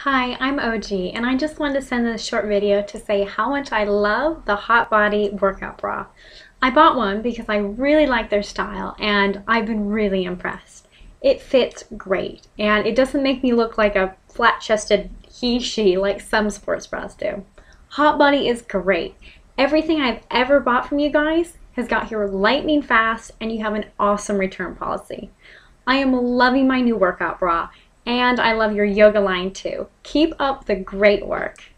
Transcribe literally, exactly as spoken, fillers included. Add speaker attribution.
Speaker 1: Hi, I'm O G, and I just wanted to send this short video to say how much I love the Haute Body workout bra. I bought one because I really like their style, and I've been really impressed. It fits great, and it doesn't make me look like a flat-chested he-she like some sports bras do. Haute Body is great. Everything I've ever bought from you guys has got here lightning fast, and you have an awesome return policy. I am loving my new workout bra, and I love your yoga line too. Keep up the great work.